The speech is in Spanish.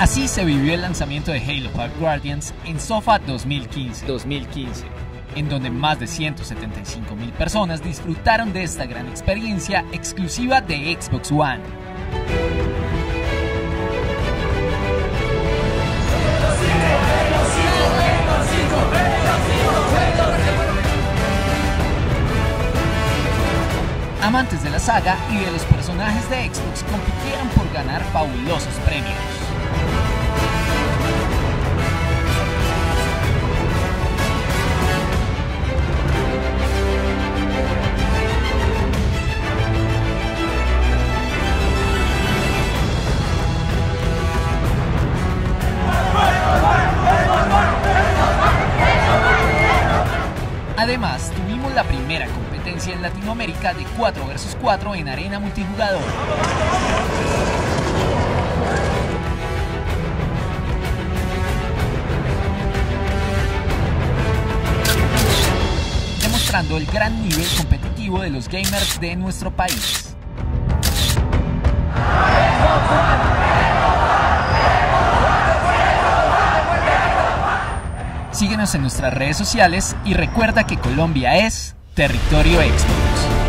Así se vivió el lanzamiento de Halo 5 Guardians en SOFA 2015, en donde más de 175,000 personas disfrutaron de esta gran experiencia exclusiva de Xbox One. Amantes de la saga y de los personajes de Xbox compitieron por ganar fabulosos premios. Además, tuvimos la primera competencia en Latinoamérica de 4 vs 4 en arena multijugador. Demostrando el gran nivel competitivo de los gamers de nuestro país. Síguenos en nuestras redes sociales y recuerda que Colombia es territorio Xbox.